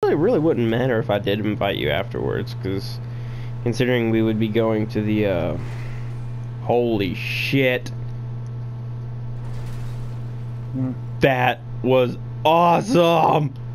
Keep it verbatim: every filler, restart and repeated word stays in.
Honestly, it really wouldn't matter if I did invite you afterwards, because considering we would be going to the, uh... Holy shit. Hmm. That was awesome!